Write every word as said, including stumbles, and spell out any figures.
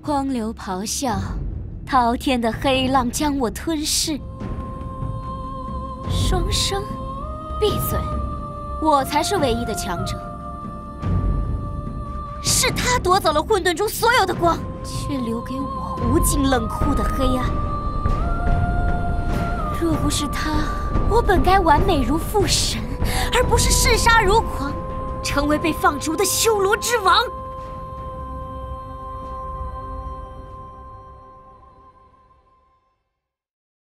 荒流咆哮，滔天的黑浪将我吞噬。双生，闭嘴！我才是唯一的强者。是他夺走了混沌中所有的光，却留给我无尽冷酷的黑暗。若不是他，我本该完美如父神，而不是嗜杀如狂，成为被放逐的修罗之王。